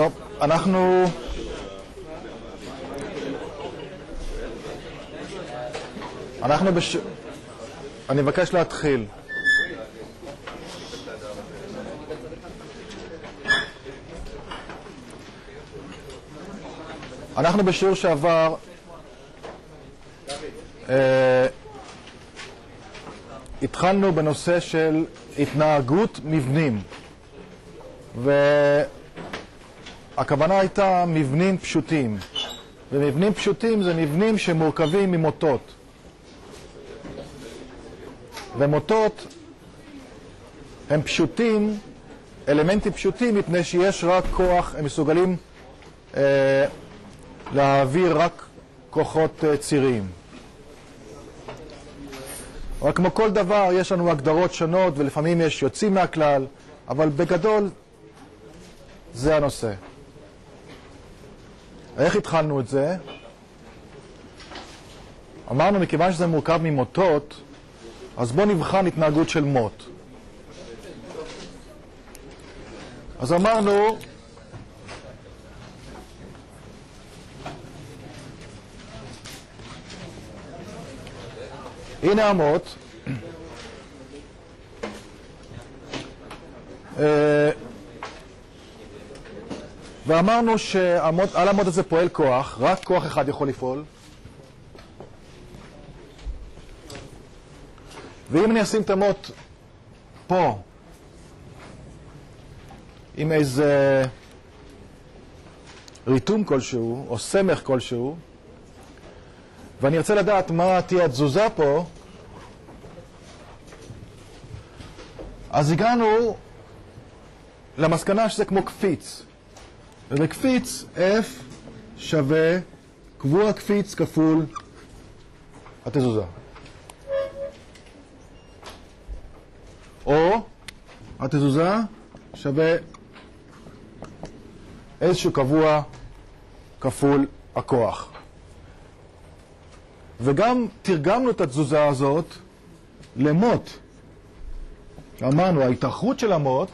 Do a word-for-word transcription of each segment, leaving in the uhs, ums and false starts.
טוב, אנחנו... אנחנו בש... אני מבקש להתחיל. אנחנו בשיעור שעבר אה, התחלנו בנושא של התנהגות מבנים, והכוונה הייתה מבנים פשוטים, ומבנים פשוטים זה מבנים שמורכבים ממוטות, ומוטות הם פשוטים, אלמנטים פשוטים, מפני שיש רק כוח, הם מסוגלים אה, להעביר רק כוחות אה, ציריים. רק כמו כל דבר יש לנו הגדרות שונות, ולפעמים יש יוצאים מהכלל, אבל בגדול זה הנושא. איך התחלנו את זה? אמרנו, מכיוון שזה מורכב ממוטות, אז בואו נבחן התנהגות של מוט. אז אמרנו, הנה המוט, ואמרנו שעל המוט הזה פועל כוח, רק כוח אחד יכול לפעול, ואם אני אשים את המוט פה עם איזה ריתום כלשהו או סמך כלשהו, ואני רוצה לדעת מה תהיה התזוזה פה, אז הגענו למסקנה שזה כמו קפיץ, ובקפיץ F שווה קבוע קפיץ כפול התזוזה, או התזוזה שווה איזשהו קבוע כפול הכוח. וגם תרגמנו את התזוזה הזאת למוט. אמרנו, ההתארכות של המוט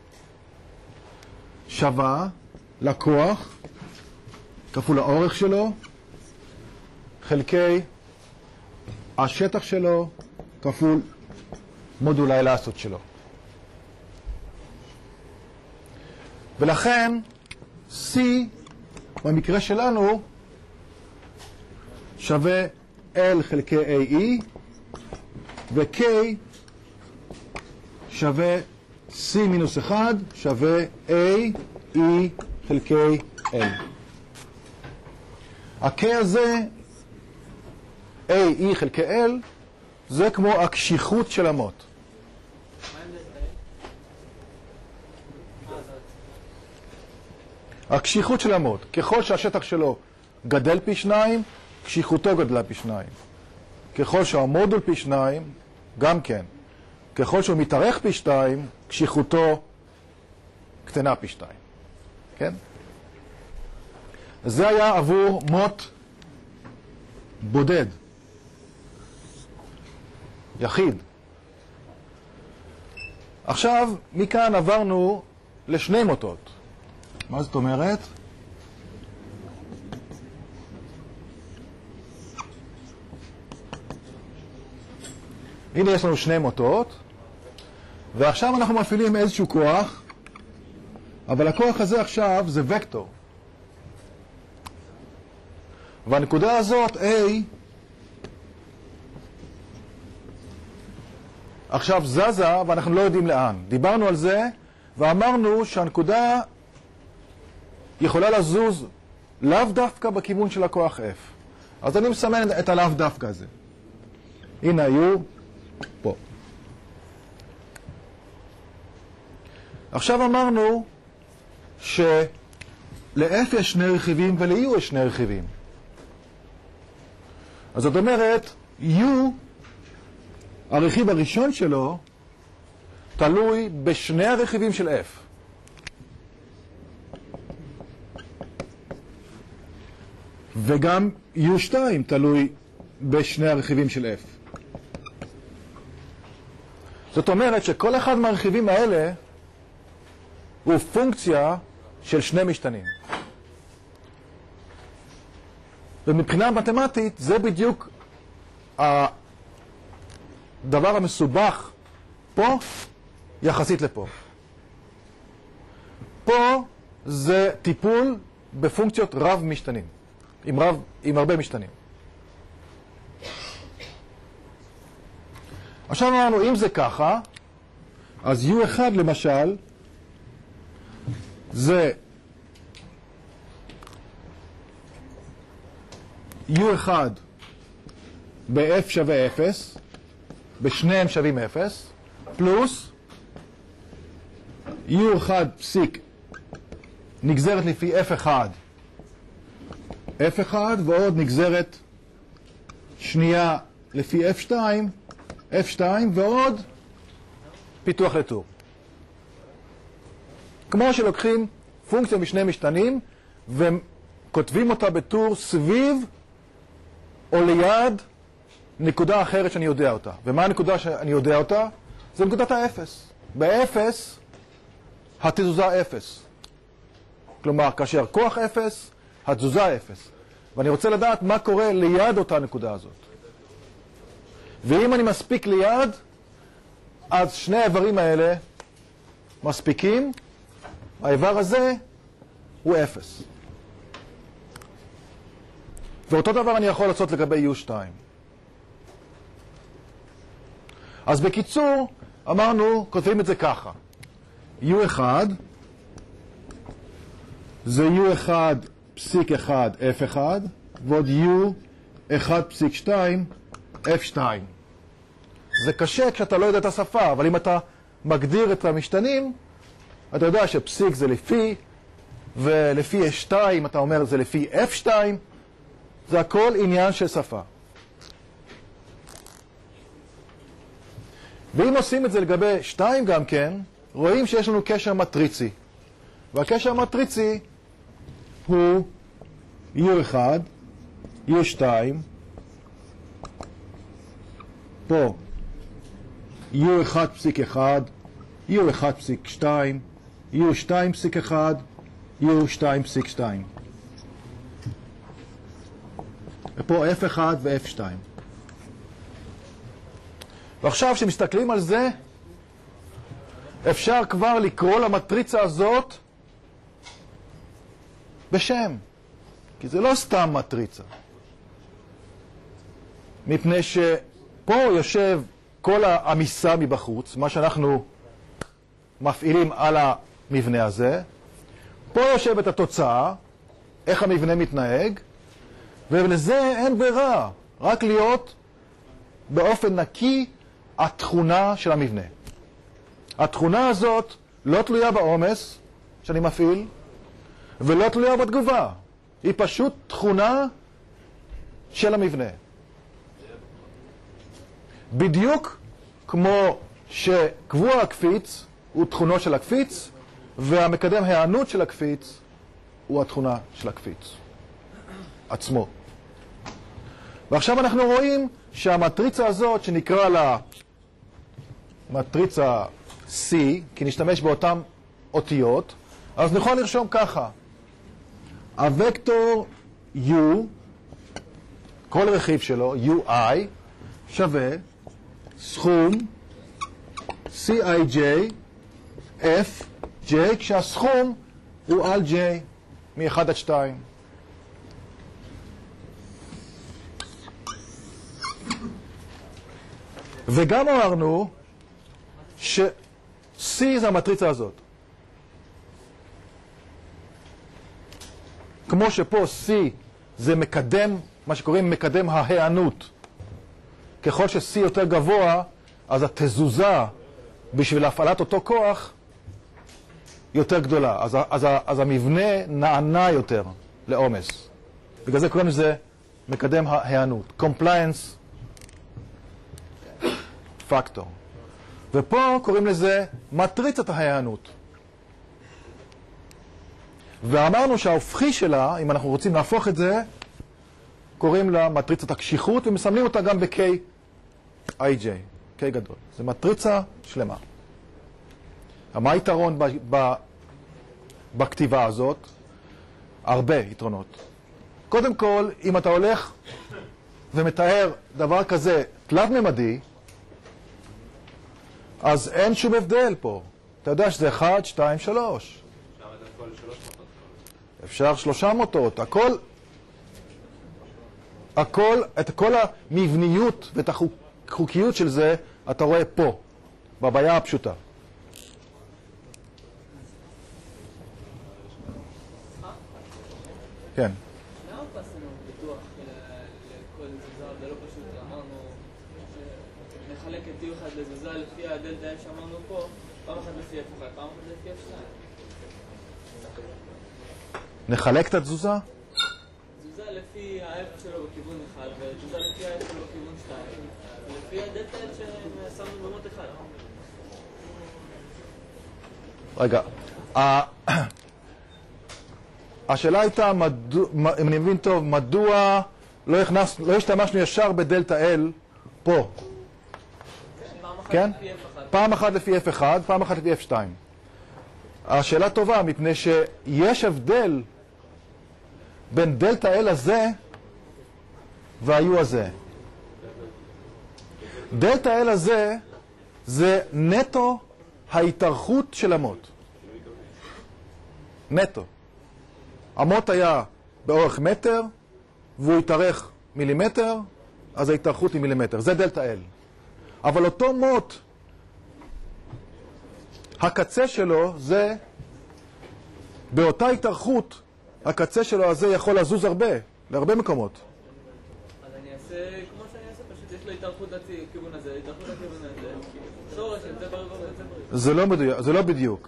שווה לכוח כפול האורך שלו חלקי השטח שלו כפול מודול האלסטיות שלו. ולכן C במקרה שלנו שווה L חלקי A E, ו-K שווה C מינוס אחד שווה A E חלקי L. ה-K הזה, A E חלקי L, זה כמו הקשיחות של המוט. הקשיחות של המוט, ככל שהשטח שלו גדל פי שניים, קשיחותו גדלה פי שניים. ככל שהמודול פי שניים, גם כן. ככל שהוא מתארך פי שתיים, קשיחותו קטנה פי שתיים. כן? זה היה עבור מוט בודד. יחיד. עכשיו, מכאן עברנו לשני מוטות. מה זאת אומרת? הנה יש לנו שני מוטות, ועכשיו אנחנו מפעילים איזשהו כוח, אבל הכוח הזה עכשיו זה וקטור. והנקודה הזאת, A, עכשיו זזה, ואנחנו לא יודעים לאן. דיברנו על זה, ואמרנו שהנקודה יכולה לזוז לאו דווקא בכיוון של הכוח F. אז אני מסמן את הלאו דווקא הזה. הנה היו פה. עכשיו אמרנו של-F יש שני רכיבים ול-U יש שני רכיבים. אז זאת אומרת, U, הרכיב הראשון שלו, תלוי בשני הרכיבים של F. וגם U שתיים תלוי בשני הרכיבים של F. זאת אומרת שכל אחד מהרכיבים האלה הוא פונקציה של שני משתנים. ומבחינה מתמטית זה בדיוק הדבר המסובך פה יחסית לפה. פה זה טיפול בפונקציות רב משתנים, עם, רב, עם הרבה משתנים. עכשיו אמרנו, אם זה ככה, אז U אחד למשל, זה U אחד ב-F שווה אפס, בשניהם שווים אפס, פלוס U אחד פסיק נגזרת לפי F אחד, F אחד ועוד נגזרת שנייה לפי F שתיים, F שתיים ועוד פיתוח לטור. כמו שלוקחים פונקציה משני משתנים וכותבים אותה בטור סביב או ליד נקודה אחרת שאני יודע אותה. ומה הנקודה שאני יודע אותה? זה נקודת האפס. באפס התזוזה אפס. כלומר, כאשר כוח אפס, התזוזה אפס. ואני רוצה לדעת מה קורה ליד אותה נקודה הזאת. ואם אני מספיק ליד, אז שני האיברים האלה מספיקים. האיבר הזה הוא אפס. ואותו דבר אני יכול לעשות לגבי U שתיים. אז בקיצור, אמרנו, כותבים את זה ככה. U אחד זה U אחד פסיק אחד F אחד, ועוד U אחד פסיק שתיים F שתיים. זה קשה כשאתה לא יודע את השפה, אבל אם אתה מגדיר את המשתנים, אתה יודע שפסיק זה לפי, ולפי S שתיים אתה אומר זה לפי F שתיים, זה הכל עניין של שפה. ואם עושים את זה לגבי שתיים גם כן, רואים שיש לנו קשר מטריצי. והקשר המטריצי הוא U אחד, U שתיים, פה U אחד פסיק אחד, U אחד פסיק שתיים, U שתיים פסיק אחד, U שתיים פסיק שתיים. ופה F אחד ו-F שתיים. ועכשיו כשמסתכלים על זה, אפשר כבר לקרוא למטריצה הזאת בשם. כי זה לא סתם מטריצה. מפני שפה יושב כל העמיסה מבחוץ, מה שאנחנו מפעילים על המבנה הזה. פה יושבת התוצאה, איך המבנה מתנהג, ולזה אין ברירה, רק להיות באופן נקי התכונה של המבנה. התכונה הזאת לא תלויה בעומס שאני מפעיל, ולא תלויה בתגובה. היא פשוט תכונה של המבנה. בדיוק כמו שקבוע הקפיץ הוא תכונו של הקפיץ, והמקדם הענות של הקפיץ הוא התכונה של הקפיץ עצמו. ועכשיו אנחנו רואים שהמטריצה הזאת, שנקרא לה מטריצה C, כי נשתמש באותן אותיות, אז נוכל לרשום ככה. הוקטור U, כל רכיב שלו, U I, שווה סכום C I J F J, כשהסכום הוא על J מ-אחד עד שתיים. וגם אמרנו ש-C זה המטריצה הזאת. כמו שפה C זה מקדם, מה שקוראים מקדם ההיענות. ככל ש-C יותר גבוה, אז התזוזה בשביל הפעלת אותו כוח יותר גדולה. אז, אז, אז המבנה נענה יותר לעומס. בגלל זה קוראים לזה מקדם ההיענות. Compliance פקטור. ופה קוראים לזה מטריצת ההיענות. ואמרנו שההופכי שלה, אם אנחנו רוצים להפוך את זה, קוראים לה מטריצת הקשיחות, ומסמנים אותה גם ב-K I J, K גדול. זה מטריצה שלמה. מה היתרון בכתיבה הזאת, הרבה יתרונות. קודם כל, אם אתה הולך ומתאר דבר כזה תלת-ממדי, אז אין שום הבדל פה. אתה יודע שזה אחד, שתיים, שלוש. אפשר שלושה מוטות. הכל, הכל, את כל המבניות ואת החוקיות של זה, אתה רואה פה, בבעיה הפשוטה. כן. למה פסנו ביטוח לכל תזוזה? זה לא פשוט, אמרנו שנחלק את T אחד לתזוזה לפי הדלתה F שאמרנו פה, פעם אחת לפי F אחד, פעם אחת לפי F שתיים. נחלק את התזוזה? תזוזה לפי ה-F שלו בכיוון אחד, ותזוזה לפי ה-F שלו בכיוון שתיים, ולפי הדלתה F ששמנו במות אחד. רגע, השאלה הייתה, אם אני מבין טוב, מדוע לא הכנס, לא השתמשנו ישר בדלתה L פה? כן? פעם אחת לפי F אחד, פעם אחת לפי F שתיים. השאלה טובה, מפני שיש הבדל בין דלתה L הזה וה-U הזה. דלתה L הזה זה נטו ההתארכות של המוט. נטו. המוט היה באורך מטר, והוא התארך מילימטר, אז ההתארכות היא מילימטר. זה דלתה L. אבל אותו מוט, הקצה שלו זה, באותה התארכות, הקצה שלו הזה יכול לזוז הרבה, להרבה מקומות. אז אני אעשה כמו שאני אעשה, פשוט יש לו התארכות לכיוון הזה, התארכות לכיוון הזה. שורש, זה ברור, זה ברור. זה לא בדיוק. זה לא בדיוק.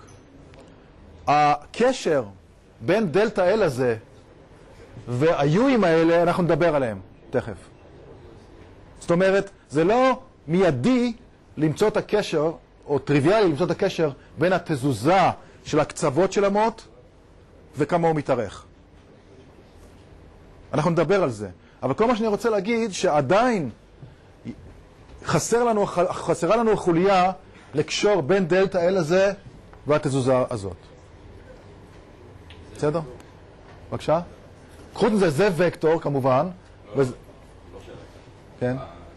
הקשר בין דלתה L הזה והיואים האלה, אנחנו נדבר עליהם תכף. זאת אומרת, זה לא מיידי למצוא את הקשר, או טריוויאלי למצוא את הקשר בין התזוזה של הקצוות של המוט וכמה הוא מתארך. אנחנו נדבר על זה. אבל כל מה שאני רוצה להגיד, שעדיין חסר לנו, חסרה לנו החוליה לקשור בין דלתה L הזה והתזוזה הזאת. בסדר? בבקשה? חוץ מזה, זה וקטור כמובן. לא שאלה. כן?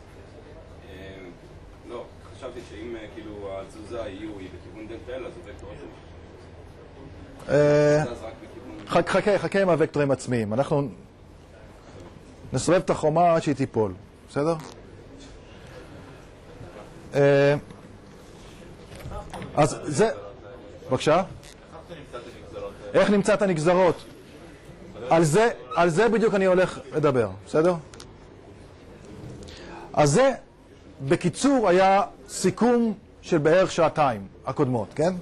לא, חשבתי שאם כאילו התזוזה היא בכיוון דלתה L, אז זה וקטור שוב. חכה, חכה עם הוקטורים עצמיים. אנחנו נסובב את החומה עד שהיא תיפול. בסדר? אז זה... בבקשה? איך נמצא את הנגזרות? על זה, על זה בדיוק אני הולך לדבר, בסדר? אז זה, בקיצור, היה סיכום של בערך שעתיים הקודמות, כן?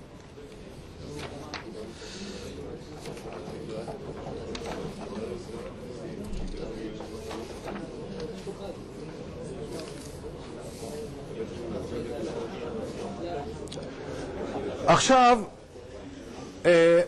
עכשיו, אה,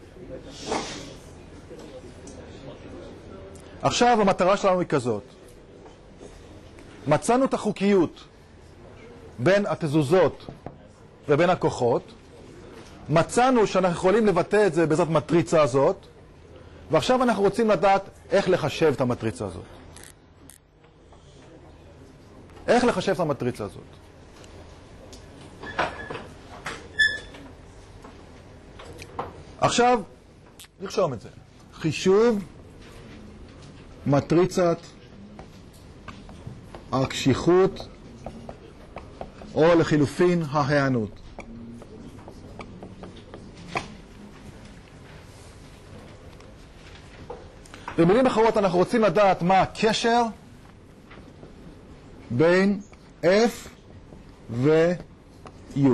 עכשיו המטרה שלנו היא כזאת. מצאנו את החוקיות בין התזוזות ובין הכוחות. מצאנו שאנחנו יכולים לבטא את זה בעזרת מטריצה הזאת. ועכשיו אנחנו רוצים לדעת איך לחשב את המטריצה הזאת. איך לחשב את המטריצה הזאת. עכשיו, נרשום את זה. חישוב מטריצת הקשיחות, או לחילופין ההיענות. במילים אחרות אנחנו רוצים לדעת מה הקשר בין F ו-U.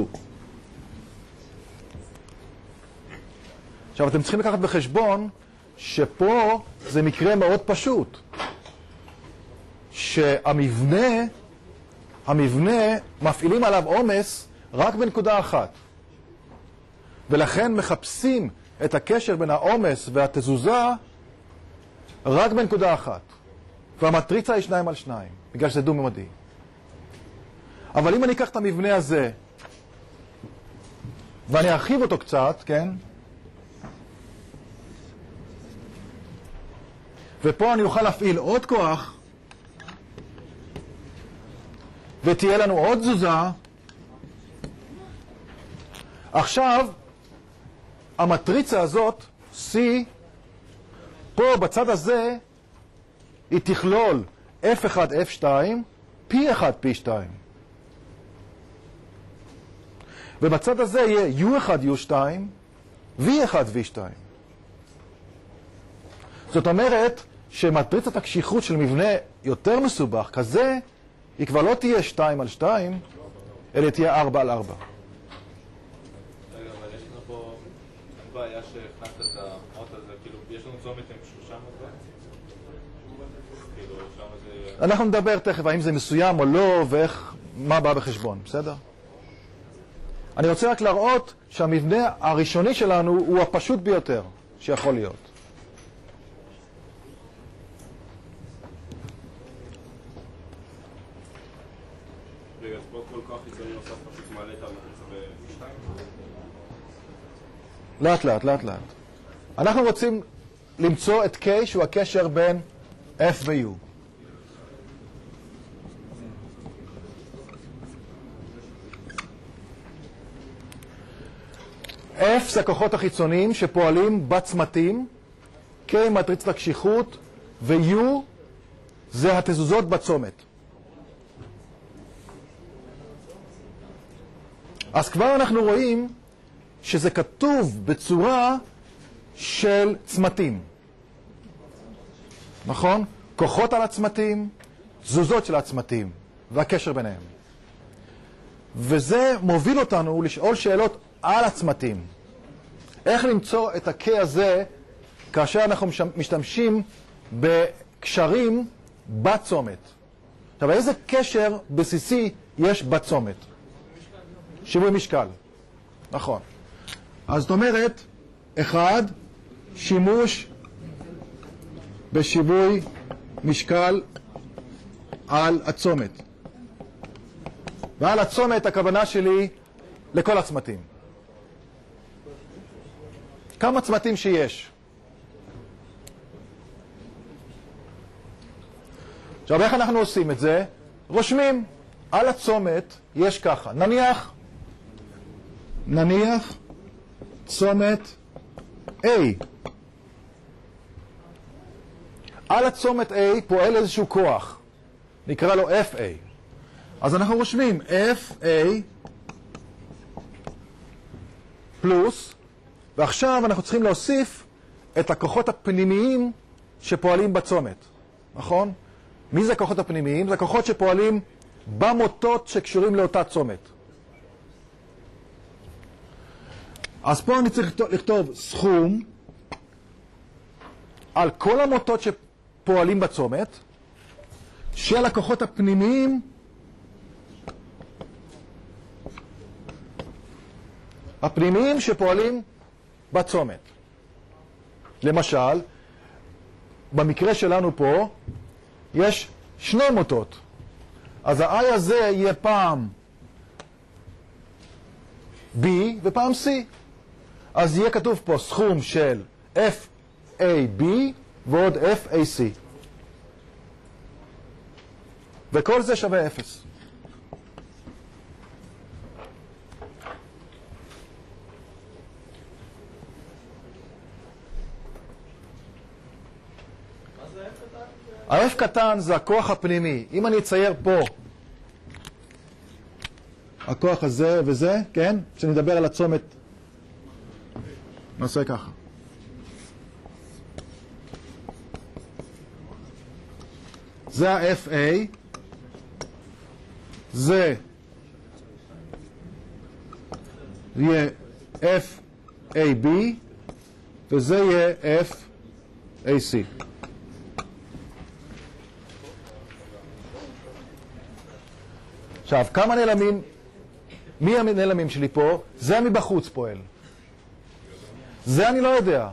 עכשיו, אתם צריכים לקחת בחשבון שפה זה מקרה מאוד פשוט. שהמבנה, המבנה מפעילים עליו עומס רק בנקודה אחת. ולכן מחפשים את הקשר בין העומס והתזוזה רק בנקודה אחת. והמטריצה היא שניים על שניים, בגלל שזה דו-ממדי. אבל אם אני אקח את המבנה הזה, ואני ארחיב אותו קצת, כן? ופה אני אוכל להפעיל עוד כוח, ותהיה לנו עוד תזוזה. עכשיו, המטריצה הזאת, C, פה בצד הזה, היא תכלול F אחד F שתיים, P אחד P שתיים. ובצד הזה יהיה U אחד U שתיים, V אחד V שתיים. זאת אומרת שמטריצת הקשיחות של מבנה יותר מסובך כזה, היא כבר לא תהיה שתיים על שתיים, אלא תהיה ארבע על ארבע. רגע, אבל יש לנו פה בעיה שהכנסת את המוט הזה, כאילו, יש לנו צומת עם שלושה מוטות? כאילו, שם זה... אנחנו נדבר תכף האם זה מסוים או לא, ואיך, מה בא בחשבון, בסדר? אני רוצה רק להראות שהמבנה הראשוני שלנו הוא הפשוט ביותר שיכול להיות. רגע, אז פה כל כוח חיצוני נוסף פשוט מעלה את המטריצה ב-שתיים? לאט לאט, לאט לאט. אנחנו רוצים למצוא את K שהוא הקשר בין F ו-U. F זה הכוחות החיצוניים שפועלים בצמתים, K מטריצת הקשיחות, ו-U זה התזוזות בצומת. אז כבר אנחנו רואים שזה כתוב בצורה של צמתים. נכון? כוחות על הצמתים, תזוזות של הצמתים, והקשר ביניהם. וזה מוביל אותנו לשאול שאלות על הצמתים. איך למצוא את ה-K הזה כאשר אנחנו משתמשים בקשרים בצומת. עכשיו, איזה קשר בסיסי יש בצומת? שיווי משקל. נכון. אז זאת אומרת, אחד, שימוש בשיווי משקל על הצומת. ועל הצומת הכוונה שלי לכל הצמתים. כמה צמתים שיש. עכשיו, איך אנחנו עושים את זה? רושמים. על הצומת יש ככה. נניח, נניח, צומת A. על הצומת A פועל איזשהו כוח. נקרא לו F A. אז אנחנו רושמים F A פלוס, ועכשיו אנחנו צריכים להוסיף את הכוחות הפנימיים שפועלים בצומת. נכון? מי זה הכוחות הפנימיים? זה הכוחות שפועלים במוטות שקשורים לאותה צומת. אז פה אני צריך לכתוב סכום על כל המוטות שפועלים בצומת של הכוחות הפנימיים הפנימיים שפועלים בצומת. למשל, במקרה שלנו פה יש שני מוטות. אז ה-I הזה יהיה פעם B ופעם C. אז יהיה כתוב פה סכום של F A B ועוד F A C. וכל זה שווה אפס. ה-F קטן זה הכוח הפנימי. אם אני אצייר פה הכוח הזה וזה, כן? כשאני מדבר על הצומת, נעשה ככה. זה ה-F A, זה יהיה F A B, וזה יהיה F A C. עכשיו, כמה נעלמים, מי הנעלמים שלי פה? זה מבחוץ פועל. זה אני לא יודע.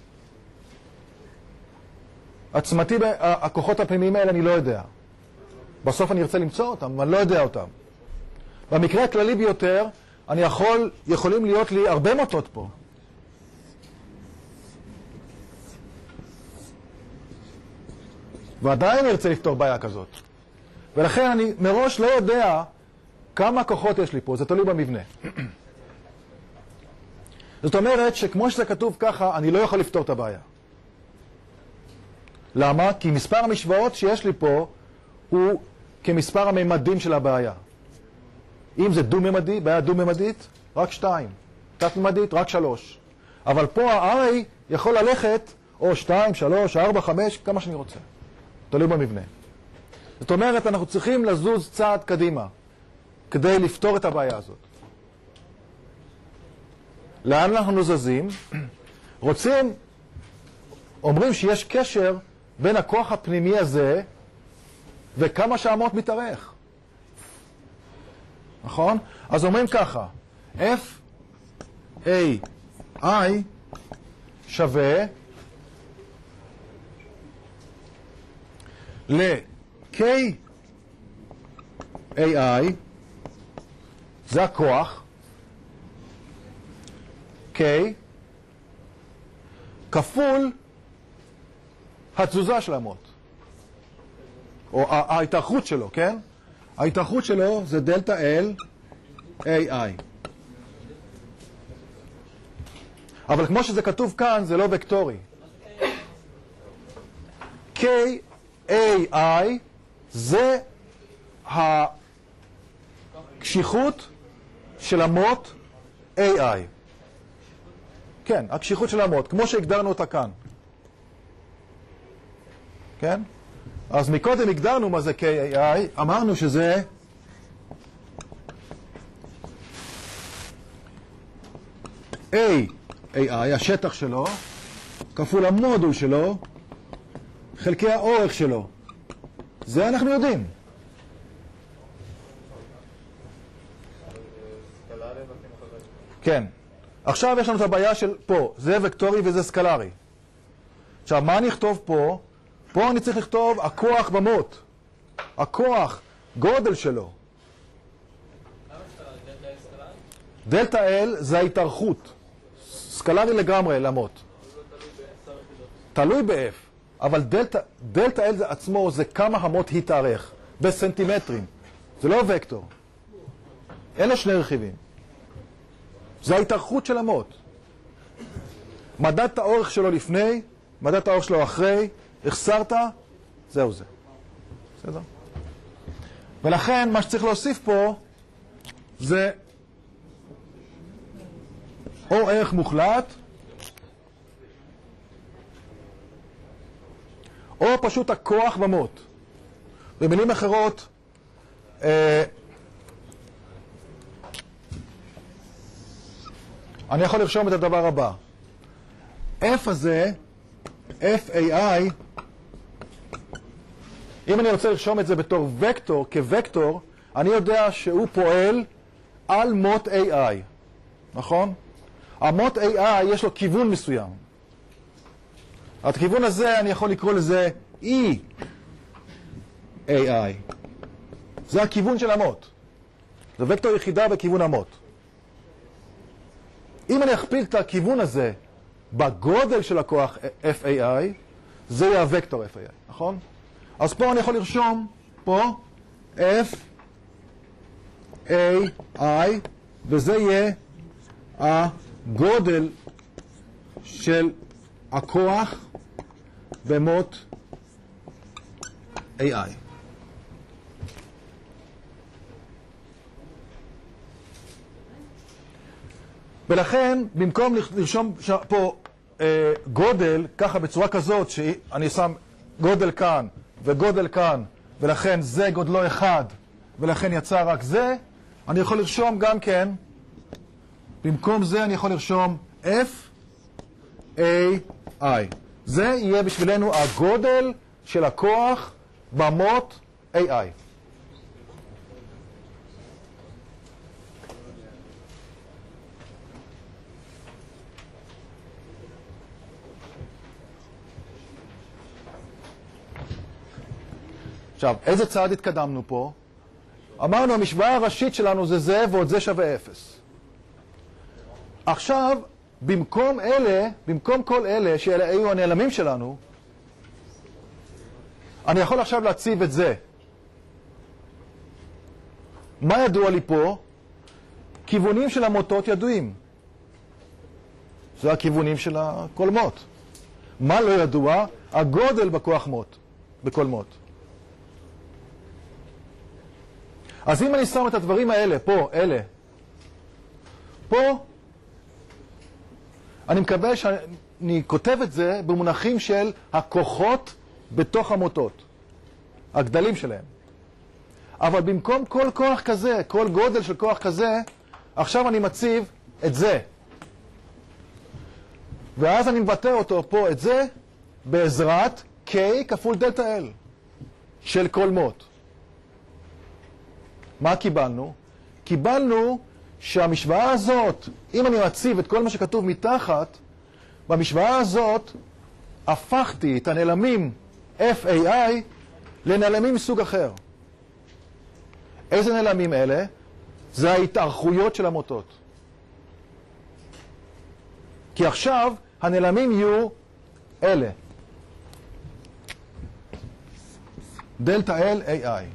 הצמתי, הכוחות הפנימיים האלה אני לא יודע. בסוף אני ארצה למצוא אותם, אבל אני לא יודע אותם. במקרה הכללי ביותר, אני יכול, יכולים להיות לי הרבה מוטות פה. ועדיין ארצה לפתור בעיה כזאת. ולכן אני מראש לא יודע כמה כוחות יש לי פה, זה תלוי במבנה. זאת אומרת שכמו שזה כתוב ככה, אני לא יכול לפתור את הבעיה. למה? כי מספר המשוואות שיש לי פה הוא כמספר הממדים של הבעיה. אם זה דו-ממדי, בעיה דו-ממדית, רק שתיים. תת-ממדית, רק שלוש. אבל פה ה-i יכול ללכת או שתיים, שלוש, ארבע, חמש, כמה שאני רוצה. תלוי במבנה. זאת אומרת, אנחנו צריכים לזוז צעד קדימה כדי לפתור את הבעיה הזאת. לאן אנחנו זזים? רוצים, אומרים שיש קשר בין הכוח הפנימי הזה וכמה שהמות מתארך. נכון? אז אומרים ככה, F A I שווה ל-K A I, זה הכוח, K, כפול התזוזה של המות. או ההתארכות שלו, כן? ההתארכות שלו זה דלטה L A I. אבל כמו שזה כתוב כאן, זה לא וקטורי. K A I זה הקשיחות של המות A I. כן, הקשיחות של המות, כמו שהגדרנו אותה כאן. כן? אז מקודם הגדרנו מה זה K A I, אמרנו שזה A A I, השטח שלו, כפול המודול שלו, חלקי האורך שלו. זה אנחנו יודעים. כן. עכשיו יש לנו את הבעיה של פה, זה וקטורי וזה סקלרי. עכשיו, מה אני אכתוב פה? פה אני צריך לכתוב הכוח במות. הכוח, גודל שלו. דלטה L זה ההתארכות. סקלרי לגמרי למות. תלוי ב-F. אבל דלטה, דלטה L זה עצמו זה כמה המות התארך. בסנטימטרים. זה לא וקטור. אלה שני רכיבים. זה ההתארכות של המות. מדד את האורך שלו לפני, מדד את האורך שלו אחרי, החסרת, זהו זה. בסדר? ולכן מה שצריך להוסיף פה זה או ערך מוחלט, או פשוט הכוח במות. במילים אחרות, אה, אני יכול לרשום את הדבר הבא. F הזה, F A I, אם אני רוצה לרשום את זה בתור וקטור, כוקטור, אני יודע שהוא פועל על מות A I. נכון? המות A I יש לו כיוון מסוים. את הכיוון הזה אני יכול לקרוא לזה E A I. זה הכיוון של המות. זה וקטור יחידה בכיוון המות. אם אני אכפיל את הכיוון הזה בגודל של הכוח F A I, זה יהיה הוקטור F A I, נכון? אז פה אני יכול לרשום, פה, F A I, וזה יהיה הגודל של הכוח במות A I. ולכן, במקום לרשום פה אה, גודל, ככה בצורה כזאת, שאני שם גודל כאן וגודל כאן, ולכן זה גודלו אחד, ולכן יצא רק זה, אני יכול לרשום גם כן, במקום זה אני יכול לרשום F A I. זה יהיה בשבילנו הגודל של הכוח במות A I. עכשיו, איזה צעד התקדמנו פה? אמרנו, המשוואה הראשית שלנו זה זה ועוד זה שווה אפס. עכשיו, במקום אלה, במקום כל אלה, שאלה היו הנעלמים שלנו, אני יכול עכשיו להציב את זה. מה ידוע לי פה? כיוונים של המוטות ידועים. זה הכיוונים של הקולמות. מה לא ידוע? הגודל בכוח מוט, בכל מוט. אז אם אני שם את הדברים האלה, פה, אלה, פה, אני מקבל שאני כותב את זה במונחים של הכוחות בתוך המוטות, הגדלים שלהם. אבל במקום כל כוח כזה, כל גודל של כוח כזה, עכשיו אני מציב את זה. ואז אני מבטא אותו פה, את זה, בעזרת K כפול דלתה L של כל מוט. מה קיבלנו? קיבלנו שהמשוואה הזאת, אם אני מציב את כל מה שכתוב מתחת, במשוואה הזאת הפכתי את הנעלמים F A I לנעלמים מסוג אחר. איזה נעלמים אלה? זה ההתארכויות של המוטות. כי עכשיו הנעלמים יהיו אלה. דלתה L A I.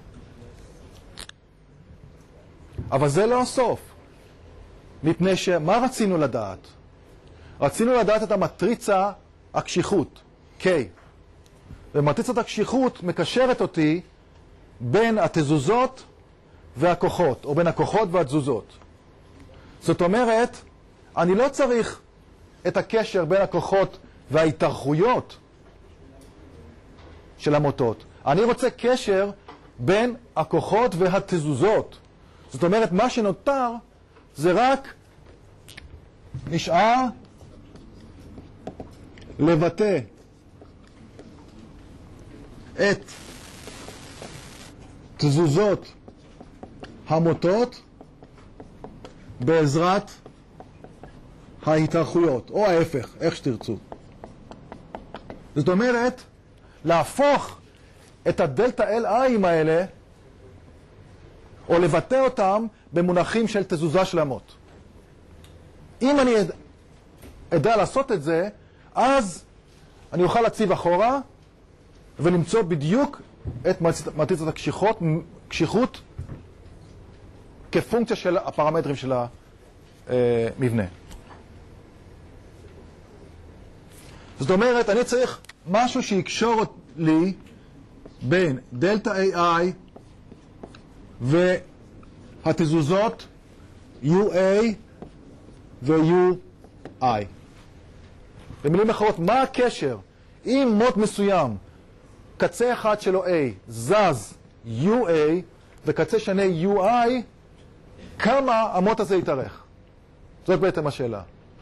אבל זה לא הסוף. מפני שמה רצינו לדעת? רצינו לדעת את המטריצה הקשיחות, K. ומטריצת הקשיחות מקשרת אותי בין התזוזות והכוחות, או בין הכוחות והתזוזות. זאת אומרת, אני לא צריך את הקשר בין הכוחות וההתארכויות של המוטות. אני רוצה קשר בין הכוחות והתזוזות. זאת אומרת, מה שנותר זה רק נשאר לבטא את תזוזות המוטות בעזרת ההתארכויות, או ההפך, איך שתרצו. זאת אומרת, להפוך את הדלתה L I האלה, או לבטא אותם במונחים של תזוזה של המוט. אם אני אדע לעשות את זה, אז אני אוכל להציב אחורה ולמצוא בדיוק את מטריצת הקשיחות, קשיחות כפונקציה של הפרמטרים של המבנה. זאת אומרת, אני צריך משהו שיקשור לי בין דלתה A I והתזוזות U A ו-U I. במילים אחרות, מה הקשר? אם מוט מסוים, קצה אחד שלו A זז U A וקצה שני U I, כמה המוט הזה יתארך? זאת בעצם השאלה.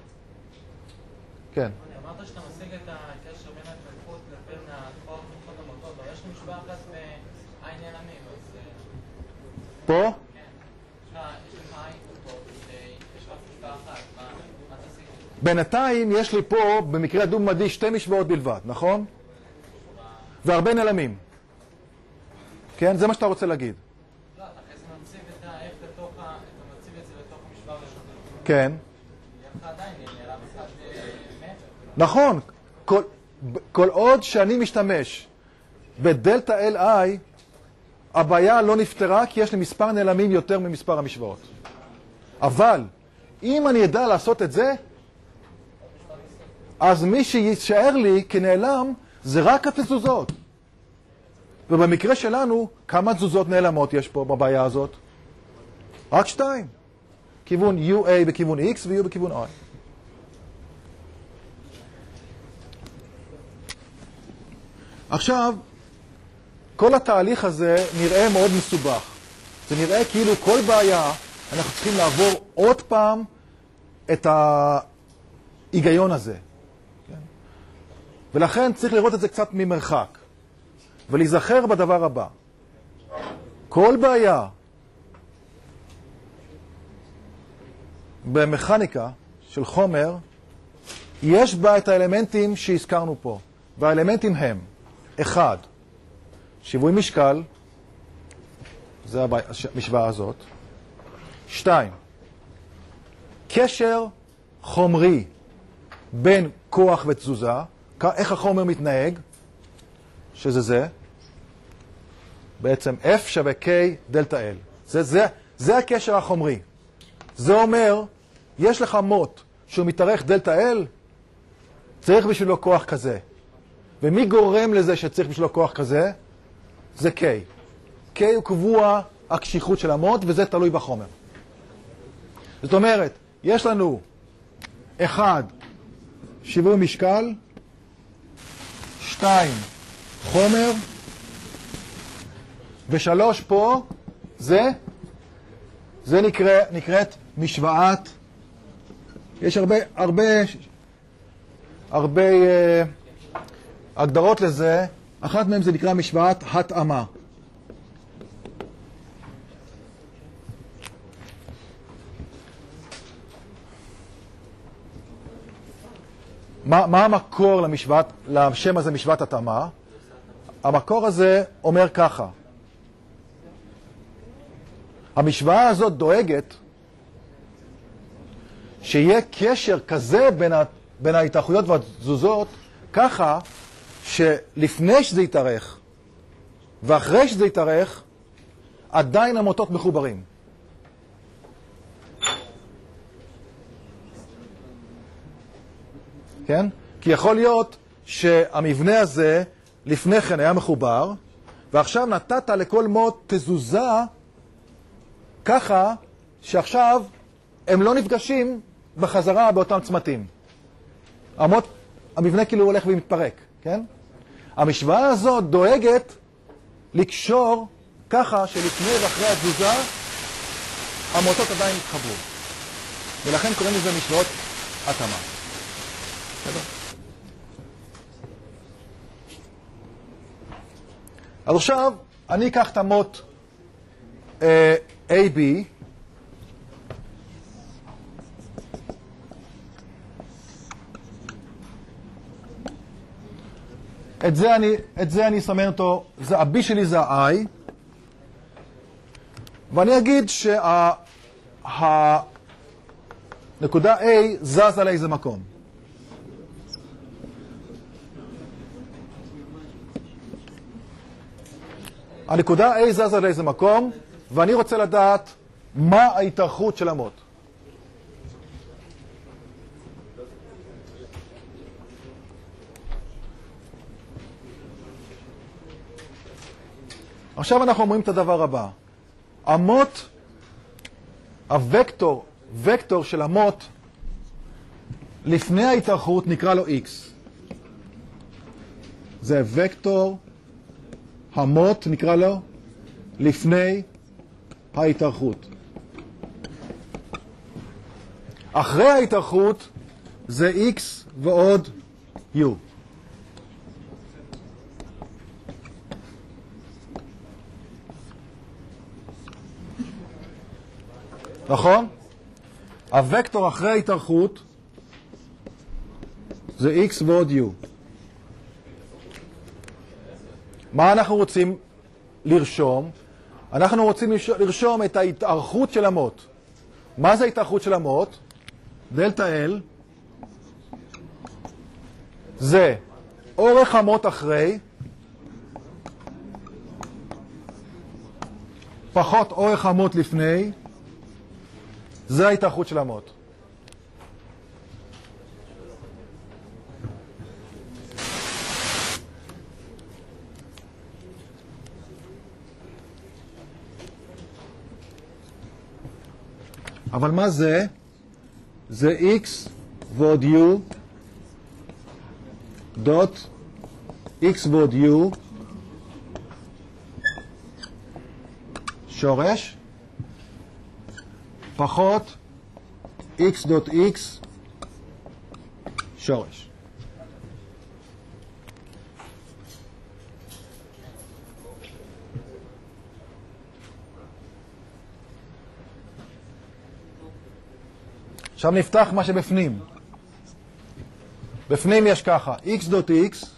כן. אמרת שאתה משיג את הקשר בין ההתארכות לבין הכוח וכוחות המוטות, אבל יש לך משוואה אחת בעין נעלמים, אז... פה? כן. יש לך עין פה, יש לך משוואה אחת, מה תשיג? בינתיים יש לי פה, במקרה דו-ממדי, שתי משוואות בלבד, נכון? והרבה נעלמים. כן? זה מה שאתה רוצה להגיד. לא, אתה אחרי זה מציב את ה-F לתוך ה... אתה מציב את זה לתוך המשוואה ראשונה. כן. יהיה לך עדיין נעלם אחד מעבר. נכון. כל, כל עוד שאני משתמש בדלתה L I, הבעיה לא נפתרה כי יש לי מספר נעלמים יותר ממספר המשוואות. אבל, אם אני ידע לעשות את זה, אז מי שישאר לי כנעלם זה רק התזוזות. ובמקרה שלנו, כמה תזוזות נעלמות יש פה בבעיה הזאת? רק שתיים. כיוון U A בכיוון X ו-U בכיוון Y. עכשיו, כל התהליך הזה נראה מאוד מסובך. זה נראה כאילו כל בעיה, אנחנו צריכים לעבור עוד פעם את ההיגיון הזה. כן? ולכן צריך לראות את זה קצת ממרחק. ולהיזכר בדבר הבא. כל בעיה במכניקה של חומר, יש בה את האלמנטים שהזכרנו פה. והאלמנטים הם, אחד, שיווי משקל, זה המשוואה הזאת. שתיים, קשר חומרי בין כוח ותזוזה, איך החומר מתנהג, שזה זה. בעצם F שווה K דלתה L. זה, זה, זה הקשר החומרי. זה אומר, יש לך מוט שהוא מתארך דלתה L, צריך בשבילו כוח כזה. ומי גורם לזה שצריך בשבילו כוח כזה? זה K. K הוא קבוע הקשיחות של המוט, וזה תלוי בחומר. זאת אומרת, יש לנו אחד, שיווי משקל, שתיים, חומר, ושלוש פה, זה, זה נקרא, נקראת משוואת, יש הרבה, הרבה, הרבה uh, הגדרות לזה, אחת מהן זה נקרא משוואת התאמה. מה, מה המקור למשוואת, לשם הזה משוואת התאמה? המקור הזה אומר ככה. המשוואה הזאת דואגת שיהיה קשר כזה בין, ה, בין ההתארכויות והתזוזות, ככה שלפני שזה יתארך ואחרי שזה יתארך, עדיין המוטות מחוברים. כן? כי יכול להיות שהמבנה הזה לפני כן היה מחובר, ועכשיו נתת לכל מוט תזוזה ככה שעכשיו הם לא נפגשים בחזרה באותם צמתים. המוט, המבנה כאילו הולך ומתפרק, כן? המשוואה הזאת דואגת לקשור ככה שלפני ואחרי התזוזה המוטות עדיין יתחברו. ולכן קוראים לזה משוואות התאמה. אז עכשיו אני אקח את המוט אה, A B, את זה אני, את זה אני אסמן אותו, זה ה-B שלי זה ה-I, ואני אגיד שהנקודה A זז על איזה מקום. הנקודה A זז על איזה מקום, ואני רוצה לדעת מה ההתארכות של המוט. עכשיו אנחנו אומרים את הדבר הבא. המוט, הוקטור, וקטור של המוט, לפני ההתארכות נקרא לו X. זה וקטור המוט, נקרא לו לפני ההתארכות. אחרי ההתארכות זה X ועוד U. נכון? הוקטור אחרי ההתארכות זה X ועוד U. מה אנחנו רוצים לרשום? אנחנו רוצים לרשום את ההתארכות של המוט. מה זה ההתארכות של המוט? דלתה L זה אורך המוט אחרי פחות אורך המוט לפני, זה ההתארכות של המוט. אבל מה זה? זה X ועוד U דוט X ועוד U שורש פחות X דוט X שורש. עכשיו נפתח מה שבפנים. בפנים יש ככה, X דוט X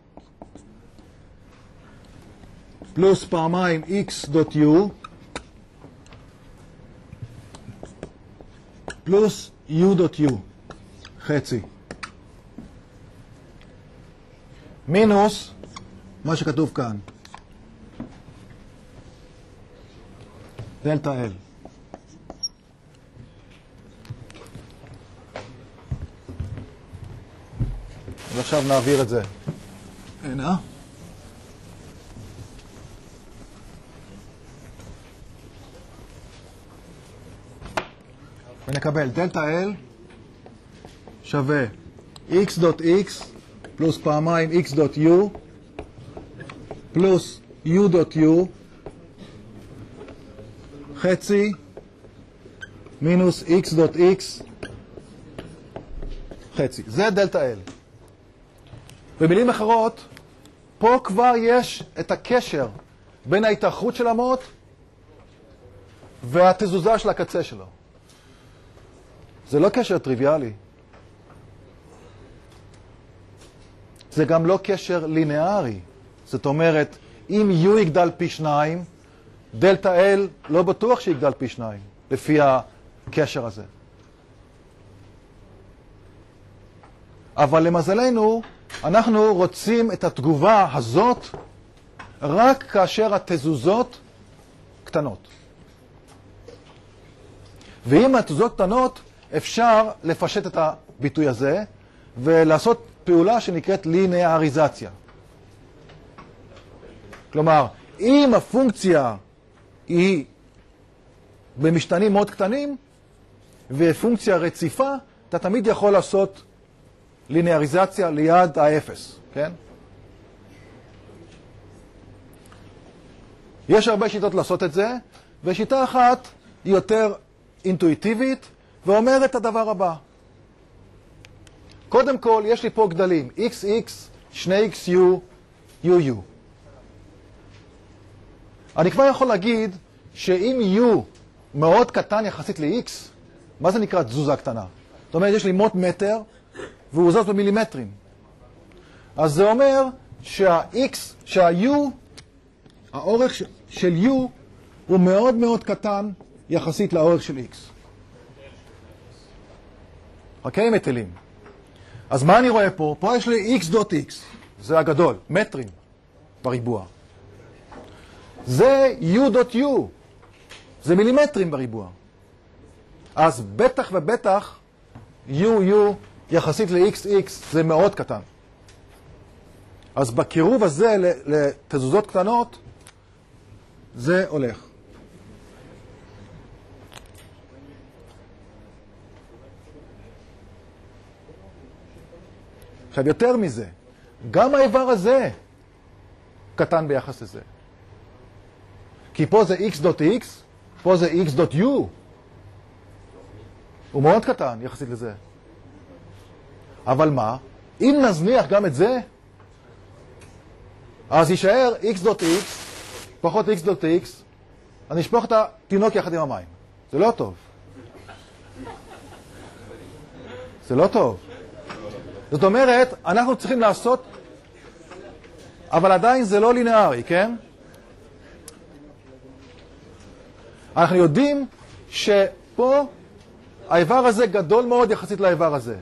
פלוס פעמיים X דוט U פלוס U דוט U, חצי. מינוס מה שכתוב כאן. דלתא L. ועכשיו נעביר את זה. הנה. ונקבל דלתא L שווה x דוט x פלוס פעמיים x דוט u פלוס u דוט u חצי מינוס x דוט x חצי. זה דלתא L. במילים אחרות, פה כבר יש את הקשר בין ההתארכות של המוט והתזוזה של הקצה שלו. זה לא קשר טריוויאלי. זה גם לא קשר לינארי. זאת אומרת, אם U יגדל פי שניים, דלתא L לא בטוח שיגדל פי שניים, לפי הקשר הזה. אבל למזלנו, אנחנו רוצים את התגובה הזאת רק כאשר התזוזות קטנות. ואם התזוזות קטנות, אפשר לפשט את הביטוי הזה ולעשות פעולה שנקראת לינאריזציה. כלומר, אם הפונקציה היא במשתנים מאוד קטנים ופונקציה רציפה, אתה תמיד יכול לעשות לינאריזציה ליד האפס, כן? יש הרבה שיטות לעשות את זה, ושיטה אחת היא יותר אינטואיטיבית ואומרת את הדבר הבא. קודם כל, יש לי פה גדלים אקס אקס, שני אקס יו, יו יו. אני כבר יכול להגיד שאם U מאוד קטן יחסית ל-X, מה זה נקרא תזוזה קטנה? זאת אומרת, יש לי מוט מטר, והוא זז במילימטרים. אז זה אומר שה-X, שה-U, האורך של U הוא מאוד מאוד קטן יחסית לאורך של X. אוקיי, מטלים. אז מה אני רואה פה? פה יש לי X דוט X, זה הגדול, מטרים בריבוע. זה U דוט U, זה מילימטרים בריבוע. אז בטח ובטח U U יחסית ל-X X זה מאוד קטן. אז בקירוב הזה לתזוזות קטנות, זה הולך. עכשיו יותר מזה, גם האיבר הזה קטן ביחס לזה. כי פה זה X דוט X, פה זה X דוט U. הוא מאוד קטן יחסית לזה. אבל מה? אם נזניח גם את זה, אז יישאר X דוט X, פחות X דוט X, אני אשפוך את התינוק יחד עם המים. זה לא טוב. זה לא טוב. זאת אומרת, אנחנו צריכים לעשות, אבל עדיין זה לא לינארי, כן? אנחנו יודעים שפה האיבר הזה גדול מאוד יחסית לאיבר הזה.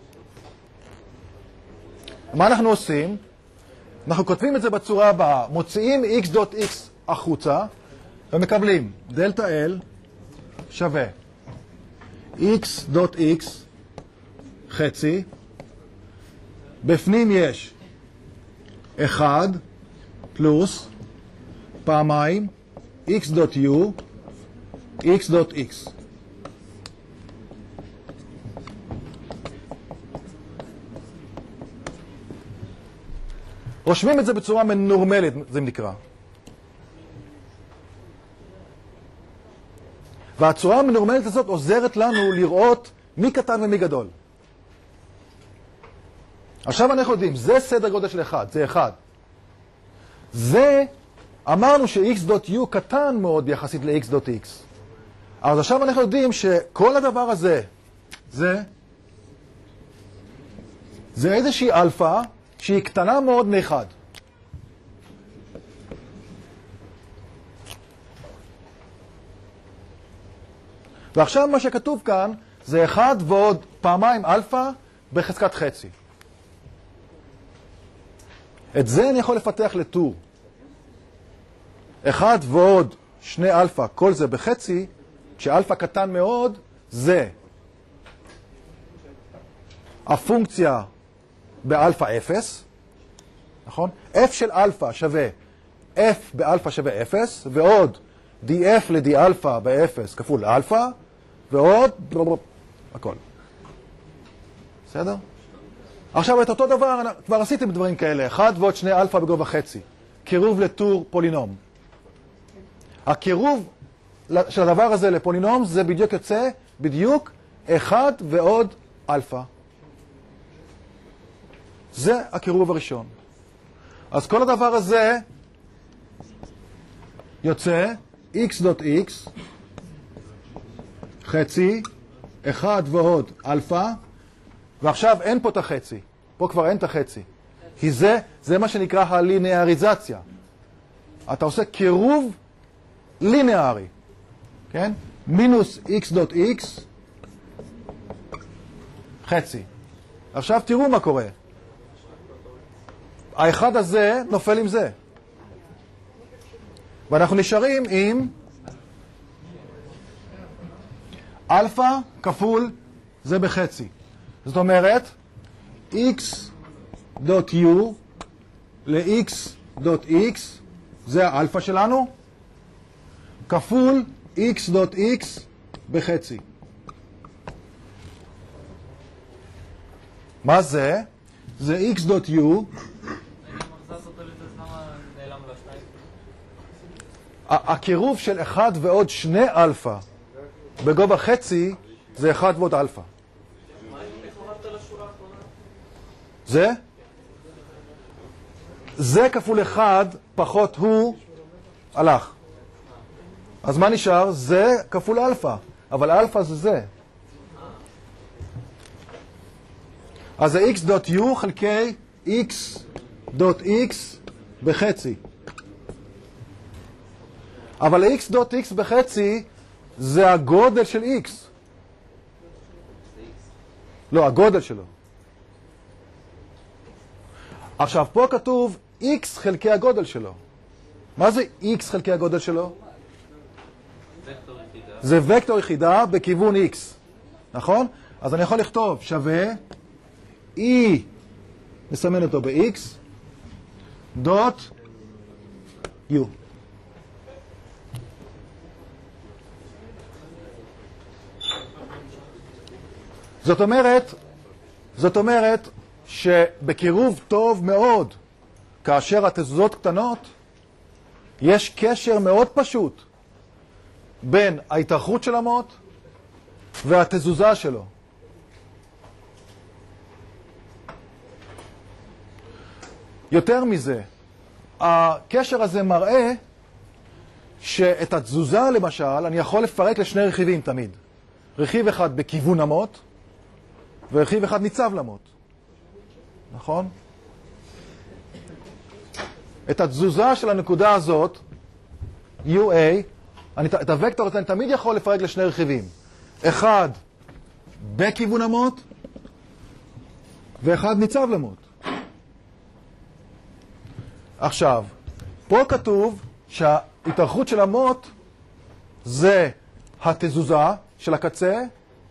מה אנחנו עושים? אנחנו כותבים את זה בצורה הבאה. מוציאים X דוט X החוצה ומקבלים דלתא L שווה X דוט X חצי. בפנים יש אחד פלוס פעמיים X דוט U X דוט X. רושמים את זה בצורה מנורמלית, זה נקרא. והצורה המנורמלית הזאת עוזרת לנו לראות מי קטן ומי גדול. עכשיו אנחנו יודעים, זה סדר גודל של אחד, זה אחד. זה, אמרנו ש-X דוט U קטן מאוד יחסית ל-X דוט X. אז עכשיו אנחנו יודעים שכל הדבר הזה, זה, זה איזושהי אלפא שהיא קטנה מאוד מאחד. ועכשיו מה שכתוב כאן זה אחד ועוד פעמיים אלפא בחזקת חצי. את זה אני יכול לפתח לטור. אחד ועוד שני אלפא, כל זה בחצי, כשאלפא קטן מאוד, זה הפונקציה באלפא אפס, נכון? f של אלפא שווה f באלפא שווה אפס, ועוד df ל-d אלפא ב-אפס כפול אלפא, ועוד הכל. בסדר? עכשיו את אותו דבר, כבר עשיתם דברים כאלה, אחד ועוד שני אלפא בגובה חצי. קירוב לטור פולינום. הקירוב של הדבר הזה לפולינום זה בדיוק יוצא, בדיוק, אחד ועוד אלפא. זה הקירוב הראשון. אז כל הדבר הזה יוצא x דוט x חצי, אחד ועוד אלפא, ועכשיו אין פה את החצי. פה כבר אין את החצי. כי זה, זה מה שנקרא הלינאריזציה. אתה עושה קירוב לינארי. כן? מינוס x דוט x חצי. עכשיו תראו מה קורה. האחד הזה נופל עם זה. ואנחנו נשארים עם אלפא כפול זה בחצי. זאת אומרת, x דוט u ל-x דוט x, זה האלפא שלנו, כפול x דוט x בחצי. מה זה? זה x דוט u. הקירוב של אחד ועוד שני אלפא בגובה חצי זה אחד ועוד אלפא. זה? זה כפול אחד פחות הוא הלך. אז מה נשאר? זה כפול אלפא. אבל אלפא זה זה. אז זה x דוט u חלקי x דוט x בחצי. אבל x דוט x בחצי זה הגודל של x. לא, הגודל שלו. עכשיו, פה כתוב x חלקי הגודל שלו. מה זה x חלקי הגודל שלו? וקטור יחידה. זה וקטור יחידה בכיוון x. נכון? אז אני יכול לכתוב שווה e, נסמן אותו ב-x, דוט u. זאת אומרת, זאת אומרת שבקירוב טוב מאוד, כאשר התזוזות קטנות, יש קשר מאוד פשוט בין ההתארכות של המוט והתזוזה שלו. יותר מזה, הקשר הזה מראה שאת התזוזה, למשל, אני יכול לפרק לשני רכיבים תמיד. רכיב אחד בכיוון המוט, ורכיב אחד ניצב למוט. נכון? את התזוזה של הנקודה הזאת, U A, אני, את הוקטור הזה אני תמיד יכול לפרק לשני רכיבים. אחד בכיוון המוט, ואחד ניצב למוט. עכשיו, פה כתוב שההתארכות של המוט זה התזוזה של הקצה,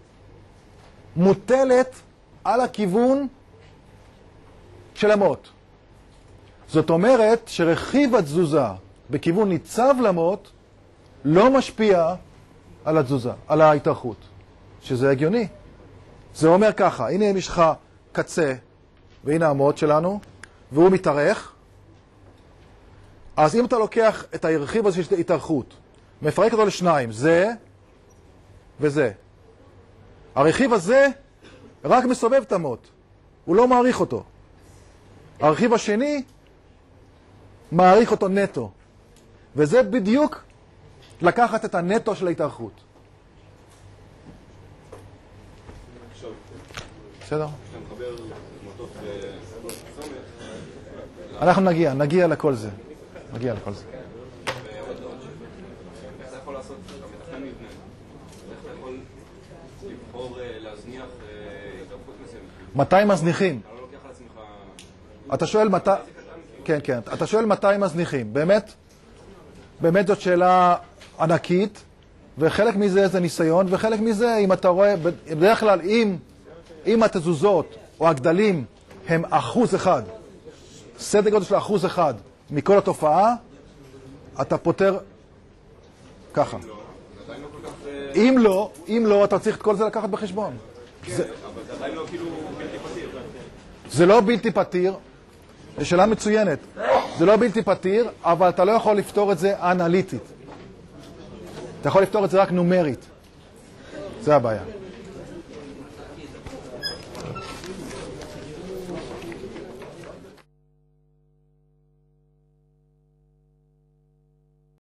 מוטלת על הכיוון של המוט. זאת אומרת שרכיב התזוזה בכיוון ניצב למוט לא משפיע על התזוזה, על ההתארכות, שזה הגיוני. זה אומר ככה, הנה יש לך קצה, והנה המוט שלנו, והוא מתארך. אז אם אתה לוקח את הרכיב הזה של התארכות, מפרק אותו לשניים, זה וזה. הרכיב הזה רק מסובב את המוט, הוא לא מעריך אותו. הרכיב השני מעריך אותו נטו, וזה בדיוק לקחת את הנטו של ההתארכות. בסדר? אנחנו נגיע, נגיע לכל זה. נגיע לכל זה. איך אתה יכול לעשות, אתה מתכנן מבנה, איך אתה יכול לבחור להזניח התארכות מסוימת? מתי מזניחים? אתה לא לוקח על עצמך... אתה שואל מתי... כן, כן. אתה שואל מתי מזניחים. באמת? באמת זאת שאלה ענקית, וחלק מזה זה ניסיון, וחלק מזה, אם אתה רואה, בדרך כלל, אם, אם התזוזות או הגדלים הם אחוז אחד, סדר גודל של אחוז אחד מכל התופעה, אתה פותר ככה. אם לא, אם לא, אתה צריך את כל זה לקחת בחשבון. כן, אבל זה עדיין לא כאילו בלתי פתיר. זה לא בלתי פתיר, זו שאלה מצוינת. זה לא בלתי פתיר, אבל אתה לא יכול לפתור את זה אנליטית. אתה יכול לפתור את זה רק נומרית. זה הבעיה.